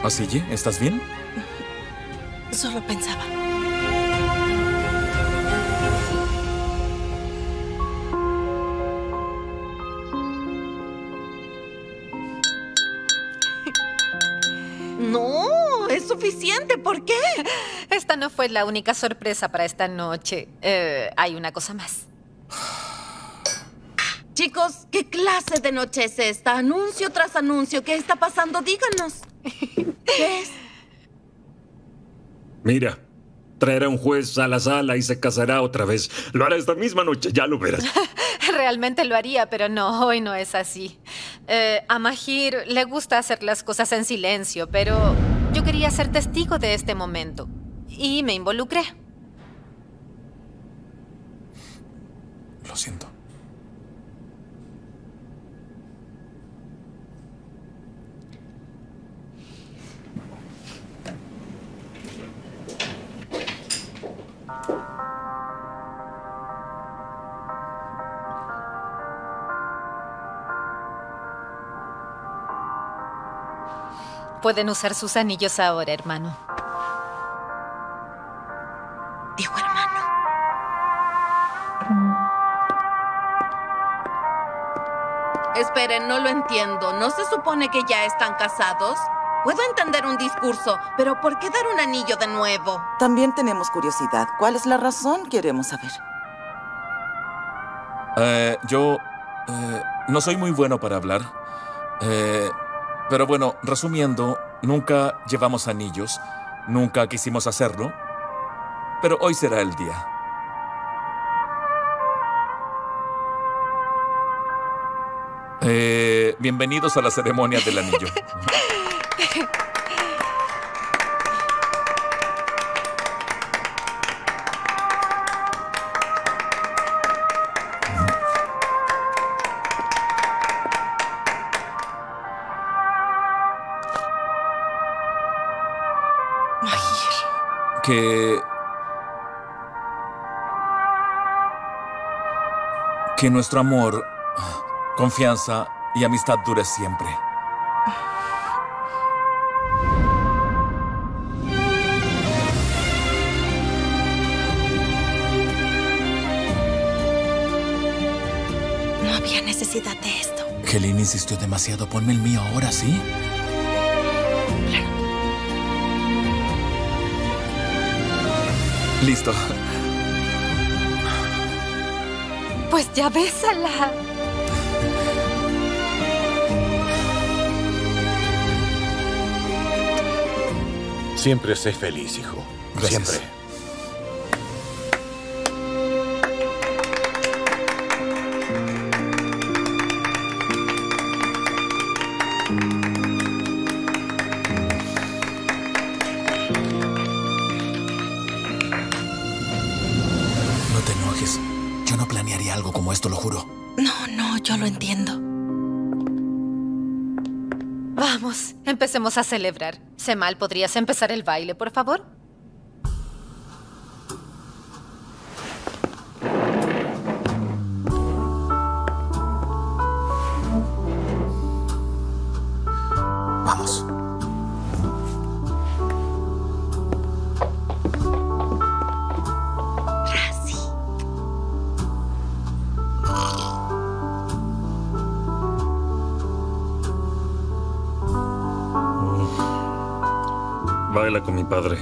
¿Así, estás bien? Solo pensaba. No, es suficiente. ¿Por qué? Esta no fue la única sorpresa para esta noche. Hay una cosa más. Chicos, ¿qué clase de noche es esta? Anuncio tras anuncio. ¿Qué está pasando? Díganos. ¿Qué es? Mira, traerá un juez a la sala y se casará otra vez. Lo hará esta misma noche, ya lo verás. Realmente lo haría, pero no, hoy no es así. A Mahir le gusta hacer las cosas en silencio, pero yo quería ser testigo de este momento. Y me involucré. Lo siento. Pueden usar sus anillos ahora, hermano. Dijo hermano. Esperen, no lo entiendo. ¿No se supone que ya están casados? Puedo entender un discurso, pero ¿por qué dar un anillo de nuevo? También tenemos curiosidad. ¿Cuál es la razón? Queremos saber. Yo no soy muy bueno para hablar. Pero bueno, resumiendo, nunca llevamos anillos, nunca quisimos hacerlo, pero hoy será el día. Bienvenidos a la ceremonia del anillo. Que nuestro amor, confianza y amistad dure siempre. No había necesidad de esto. Helene insistió demasiado. Ponme el mío ahora, ¿sí? Claro. Listo. Pues ya bésala. Siempre sé feliz, hijo. Gracias. Siempre. No te enojes. Yo no planearía algo como esto, lo juro. No, yo lo entiendo. Vamos, empecemos a celebrar. Semal, ¿podrías empezar el baile, por favor? Vamos. Baila con mi padre.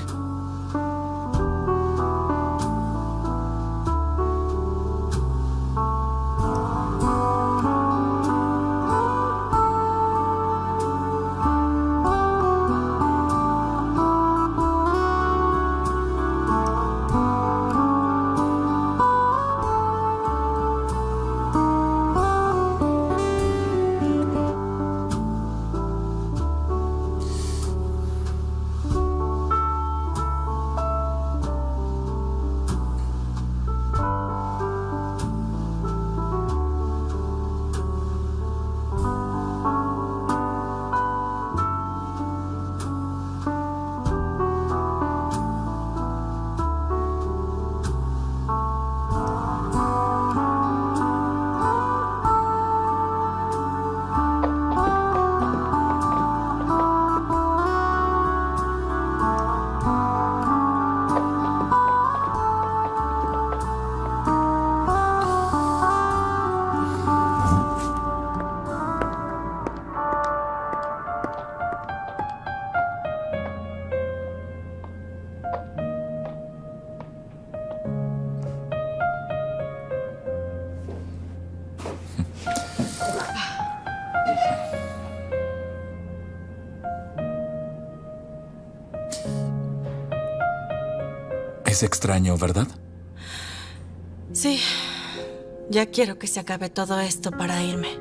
Es extraño, ¿verdad? Sí. Ya quiero que se acabe todo esto para irme.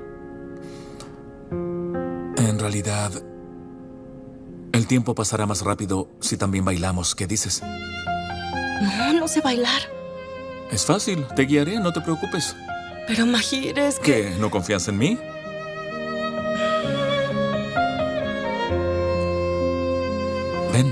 En realidad, el tiempo pasará más rápido si también bailamos. ¿Qué dices? No, no sé bailar. Es fácil, te guiaré, no te preocupes. Pero Mahir, es que... ¿Qué? ¿No confías en mí? Ven.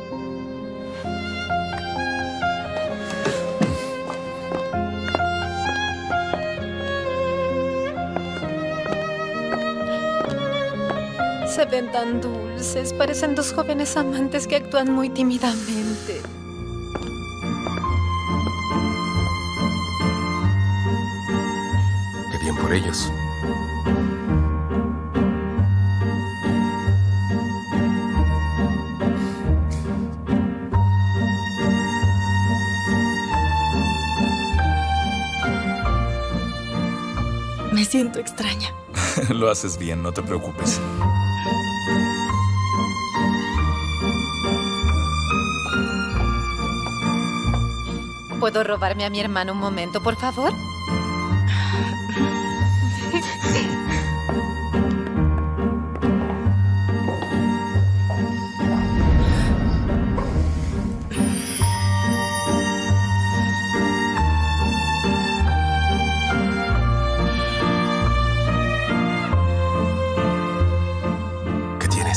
Se ven tan dulces, parecen dos jóvenes amantes que actúan muy tímidamente. Qué bien por ellos. Me siento extraña. Lo haces bien, no te preocupes. ¿Puedo robarme a mi hermano un momento, por favor? ¿Qué tienes?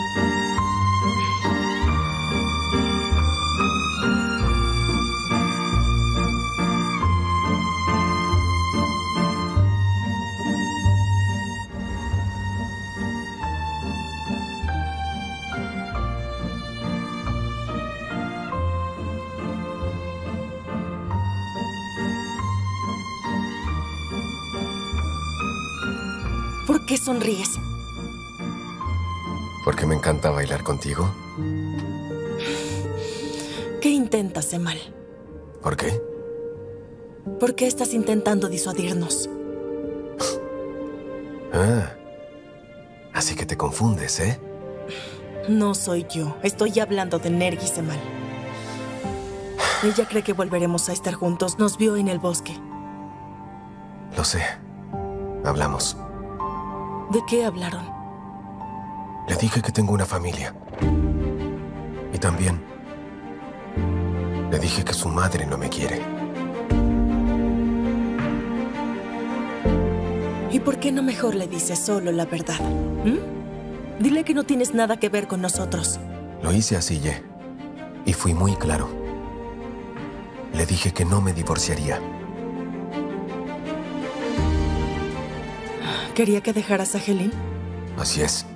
¿Por qué sonríes? ¿Porque me encanta bailar contigo? ¿Qué intentas, Semal? ¿Por qué? ¿Por qué estás intentando disuadirnos? Ah, así que te confundes, ¿eh? No soy yo. Estoy hablando de Nergi Semal. Ella cree que volveremos a estar juntos. Nos vio en el bosque. Lo sé. Hablamos. ¿De qué hablaron? Le dije que tengo una familia. Y también le dije que su madre no me quiere. ¿Y por qué no mejor le dices solo la verdad? Dile que no tienes nada que ver con nosotros. Lo hice así, Ye. Y fui muy claro. Le dije que no me divorciaría. ¿Quería que dejaras a Helin? Así es.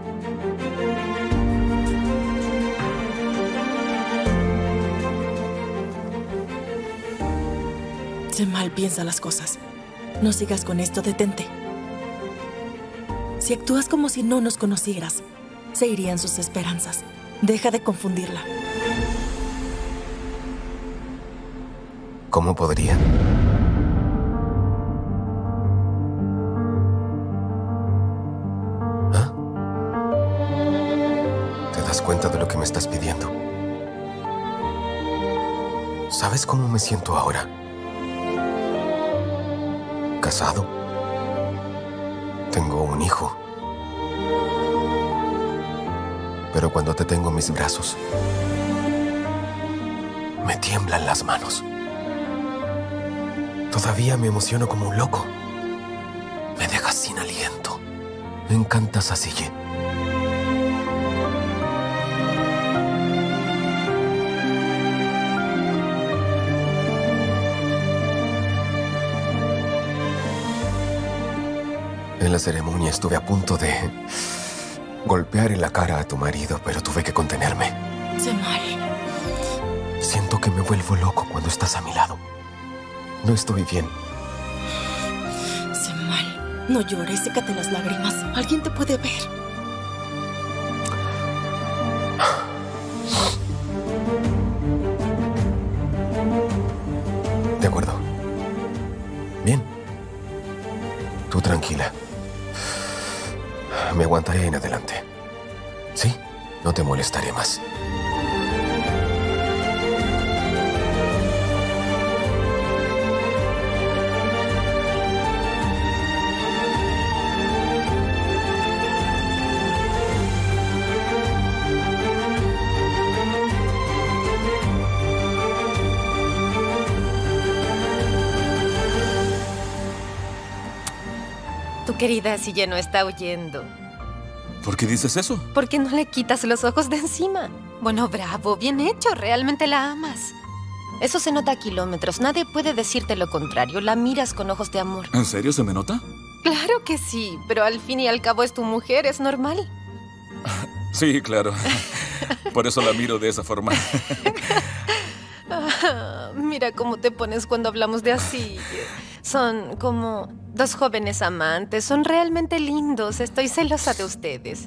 Semal, piensa las cosas. No sigas con esto, detente. Si actúas como si no nos conocieras, se irían sus esperanzas. Deja de confundirla. ¿Cómo podría? ¿Ah? ¿Te das cuenta de lo que me estás pidiendo? ¿Sabes cómo me siento ahora? Casado. Tengo un hijo. Pero cuando te tengo en mis brazos, me tiemblan las manos. Todavía me emociono como un loco. Me dejas sin aliento. Me encantas así. En la ceremonia estuve a punto de golpear en la cara a tu marido, pero tuve que contenerme. Semal. Siento que me vuelvo loco cuando estás a mi lado. No estoy bien. Semal, no llores, sécate las lágrimas. Alguien te puede ver. De acuerdo. Bien. Tú tranquila. Me aguantaré en adelante. ¿Sí? No te molestaré más. querida Asille no está huyendo. ¿Por qué dices eso? ¿Por qué no le quitas los ojos de encima? Bueno, bravo, bien hecho, realmente la amas. Eso se nota a kilómetros, nadie puede decirte lo contrario, la miras con ojos de amor. ¿En serio se me nota? Claro que sí, pero al fin y al cabo es tu mujer, es normal. Sí, claro. Por eso la miro de esa forma. Mira cómo te pones cuando hablamos de Asille. Son como dos jóvenes amantes, son realmente lindos, estoy celosa de ustedes.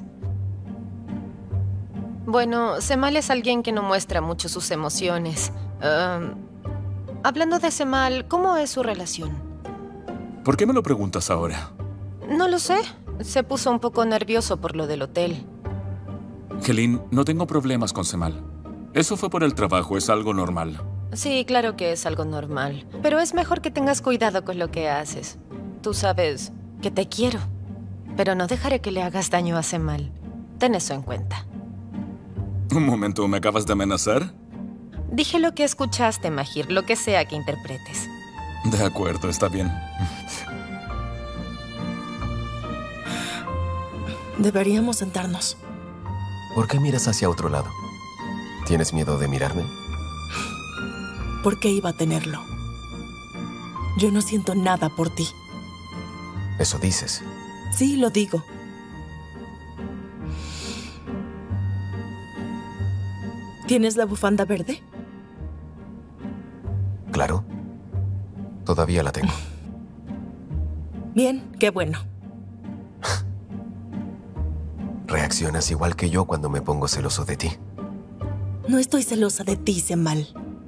Bueno, Cemal es alguien que no muestra mucho sus emociones. Hablando de Cemal, ¿cómo es su relación? ¿Por qué me lo preguntas ahora? No lo sé. Se puso un poco nervioso por lo del hotel. Helene, no tengo problemas con Cemal. Eso fue por el trabajo, es algo normal. Sí, claro que es algo normal. Pero es mejor que tengas cuidado con lo que haces. Tú sabes que te quiero, pero no dejaré que le hagas daño a Cemal. Ten eso en cuenta. Un momento, ¿me acabas de amenazar? Dije lo que escuchaste, Mahir, lo que sea que interpretes. De acuerdo, está bien. Deberíamos sentarnos. ¿Por qué miras hacia otro lado? ¿Tienes miedo de mirarme? ¿Por qué iba a tenerlo? Yo no siento nada por ti. Eso dices. Sí, lo digo. ¿Tienes la bufanda verde? Claro. Todavía la tengo. Bien, qué bueno. Reaccionas igual que yo cuando me pongo celoso de ti. No estoy celosa de ti, Cemal.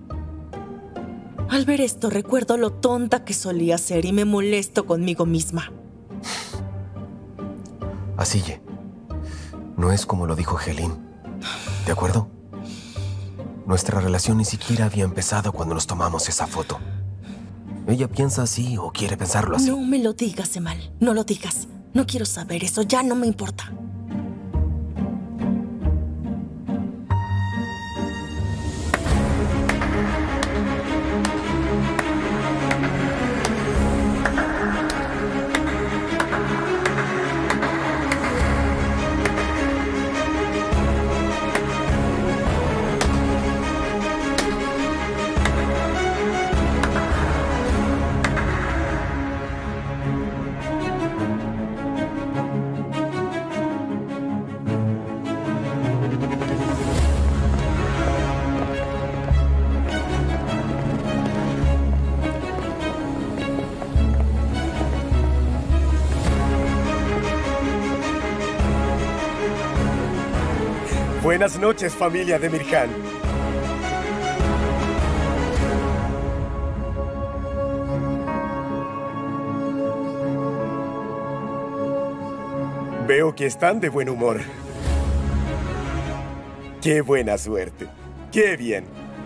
Al ver esto, recuerdo lo tonta que solía ser y me molesto conmigo misma. Asille, no es como lo dijo Helene. ¿De acuerdo? Nuestra relación ni siquiera había empezado cuando nos tomamos esa foto. ¿Ella piensa así o quiere pensarlo así? No me lo digas, Cemal. No lo digas. No quiero saber eso. Ya no me importa. Buenas noches, familia de Mirhan. Veo que están de buen humor. ¡Qué buena suerte! ¡Qué bien!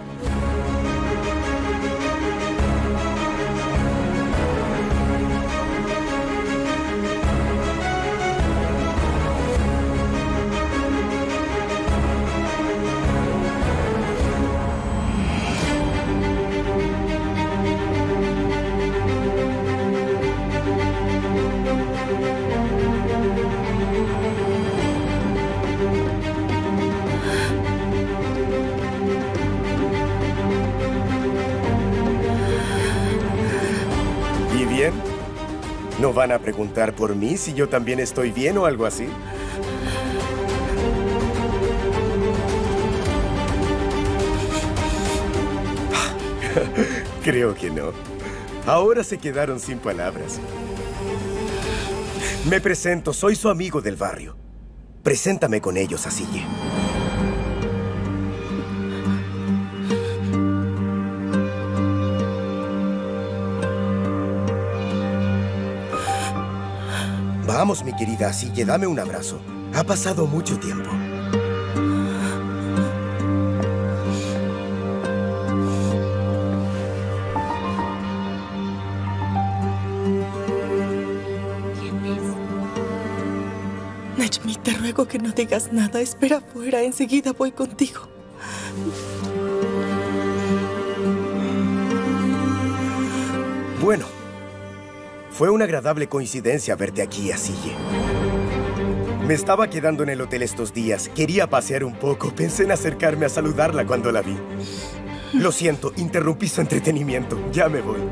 ¿Y bien? ¿No van a preguntar por mí si yo también estoy bien o algo así? Creo que no. Ahora se quedaron sin palabras. Me presento, soy su amigo del barrio. Preséntame con ellos, Asille. Vamos, mi querida Asille, dame un abrazo. Ha pasado mucho tiempo. Najmi, te ruego que no digas nada. Espera afuera, enseguida voy contigo. Bueno, Fue una agradable coincidencia verte aquí, Asille. Me estaba quedando en el hotel estos días. Quería pasear un poco. Pensé en acercarme a saludarla cuando la vi. Lo siento, interrumpí su entretenimiento. Ya me voy.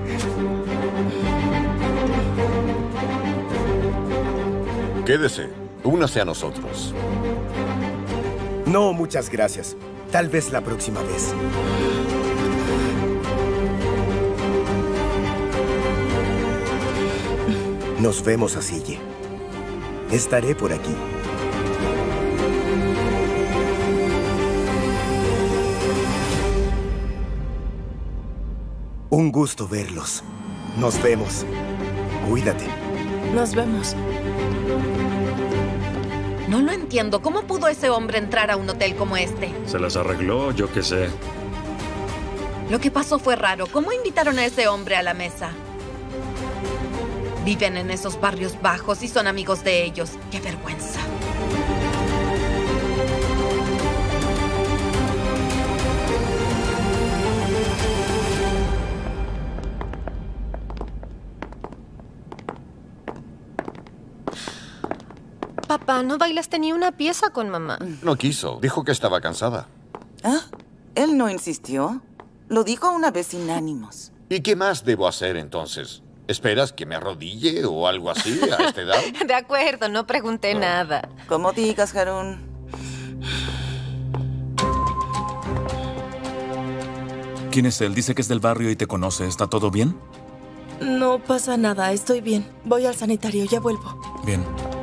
Quédese. Únase a nosotros. No, muchas gracias. Tal vez la próxima vez. Nos vemos, Asille. Estaré por aquí. Un gusto verlos. Nos vemos. Cuídate. Nos vemos. No lo entiendo. ¿Cómo pudo ese hombre entrar a un hotel como este? Se las arregló, yo qué sé. Lo que pasó fue raro. ¿Cómo invitaron a ese hombre a la mesa? Viven en esos barrios bajos y son amigos de ellos. ¡Qué vergüenza! Papá, ¿no bailaste ni una pieza con mamá? No quiso. Dijo que estaba cansada. ¿Ah? Él no insistió. Lo dijo una vez sin ánimos. ¿Y qué más debo hacer entonces? ¿Esperas que me arrodille o algo así a esta edad? De acuerdo, no pregunté nada. Como digas, Harun. ¿Quién es él? Dice que es del barrio y te conoce. ¿Está todo bien? No pasa nada, estoy bien. Voy al sanitario, ya vuelvo. Bien.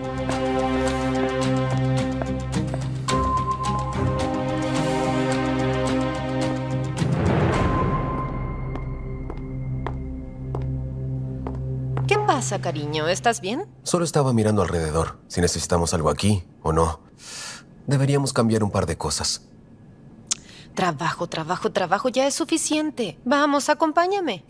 ¿Qué pasa, cariño? ¿Estás bien? Solo estaba mirando alrededor, si necesitamos algo aquí o no. Deberíamos cambiar un par de cosas. Trabajo, trabajo, trabajo, ya es suficiente. Vamos, acompáñame.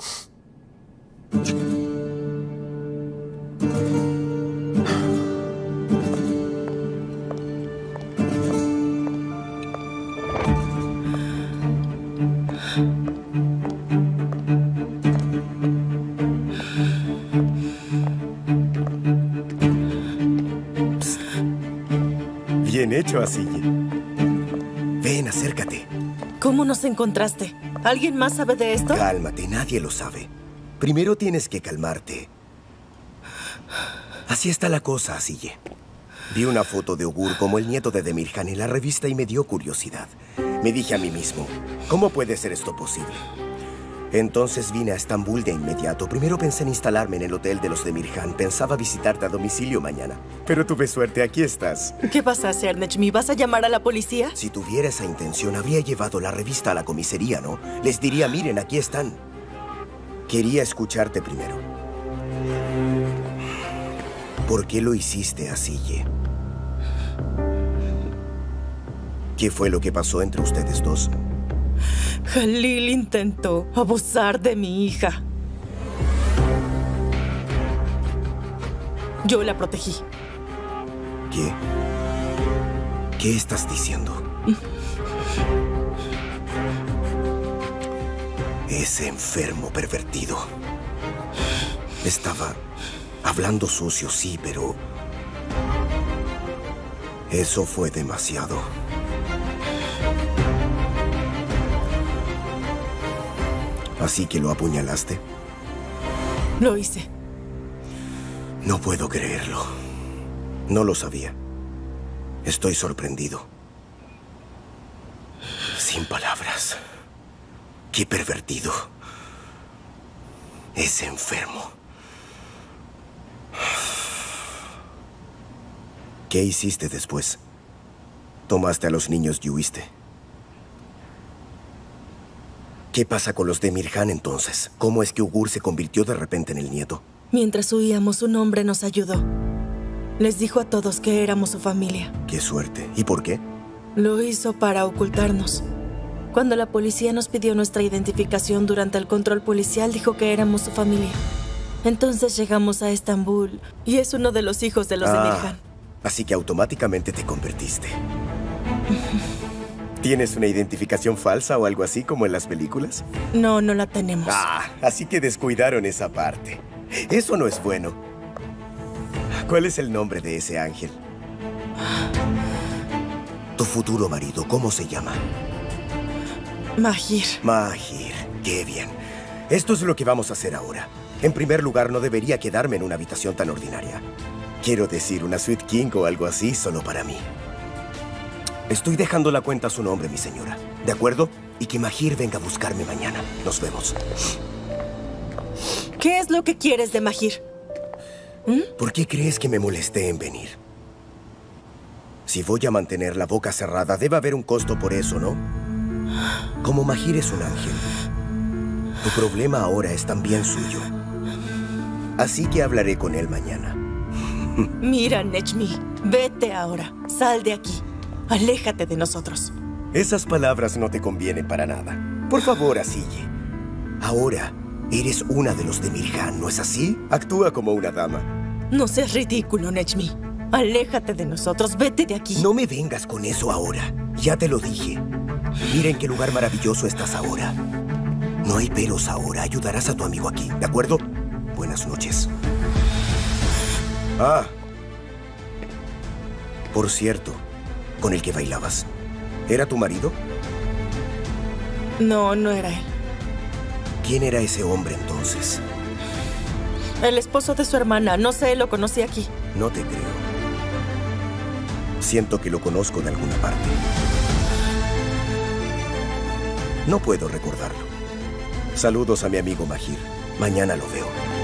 Bien hecho, Asille. Ven, acércate. ¿Cómo nos encontraste? ¿Alguien más sabe de esto? Cálmate, nadie lo sabe. Primero tienes que calmarte. Así está la cosa, Asille. Vi una foto de Ugur como el nieto de Demirhan en la revista y me dio curiosidad. Me dije a mí mismo, ¿cómo puede ser esto posible? Entonces vine a Estambul de inmediato. Primero pensé en instalarme en el hotel de los Demirhan. Pensaba visitarte a domicilio mañana. Pero tuve suerte, aquí estás. ¿Qué vas a hacer, Nechmi? ¿Vas a llamar a la policía? Si tuviera esa intención, habría llevado la revista a la comisaría, ¿no? Les diría, miren, aquí están. Quería escucharte primero. ¿Por qué lo hiciste, Asille? ¿Qué fue lo que pasó entre ustedes dos? Jalil intentó abusar de mi hija. Yo la protegí. ¿Qué? ¿Qué estás diciendo? Ese enfermo pervertido. Estaba hablando sucio, sí, pero... eso fue demasiado. ¿Así que lo apuñalaste? Lo hice. No puedo creerlo. No lo sabía. Estoy sorprendido. Sin palabras. Qué pervertido. Ese enfermo. ¿Qué hiciste después? ¿Tomaste a los niños y huiste? ¿Qué pasa con los Demirhan entonces? ¿Cómo es que Ugur se convirtió de repente en el nieto? Mientras huíamos, un hombre nos ayudó. Les dijo a todos que éramos su familia. ¡Qué suerte! ¿Y por qué? Lo hizo para ocultarnos. Cuando la policía nos pidió nuestra identificación durante el control policial, dijo que éramos su familia. Entonces llegamos a Estambul y es uno de los hijos de los Demirhan. Así que automáticamente te convertiste. ¿Tienes una identificación falsa o algo así como en las películas? No, no la tenemos. Así que descuidaron esa parte. Eso no es bueno. ¿Cuál es el nombre de ese ángel? Tu futuro marido, ¿cómo se llama? Mahir. Mahir, qué bien. Esto es lo que vamos a hacer ahora. En primer lugar, no debería quedarme en una habitación tan ordinaria. Quiero decir, una suite king o algo así solo para mí. Estoy dejando la cuenta a su nombre, mi señora. ¿De acuerdo? Y que Mahir venga a buscarme mañana. Nos vemos. ¿Qué es lo que quieres de Mahir? ¿Por qué crees que me molesté en venir? Si voy a mantener la boca cerrada, debe haber un costo por eso, ¿no? Como Mahir es un ángel, tu problema ahora es también suyo. Así que hablaré con él mañana. Mira, Nejmi, vete ahora. Sal de aquí. Aléjate de nosotros. Esas palabras no te convienen para nada. Por favor, Asiye. Ahora eres una de los de Mirhan, ¿no es así? Actúa como una dama. No seas ridículo, Nejmi. Aléjate de nosotros. Vete de aquí. No me vengas con eso ahora. Ya te lo dije. Mira en qué lugar maravilloso estás ahora. No hay peros ahora. Ayudarás a tu amigo aquí, ¿de acuerdo? Buenas noches. Ah. Por cierto, con el que bailabas, ¿era tu marido? No, no era él. ¿Quién era ese hombre entonces? El esposo de su hermana. No sé, lo conocí aquí. No te creo. Siento que lo conozco de alguna parte. No puedo recordarlo. Saludos a mi amigo Mahir. Mañana lo veo.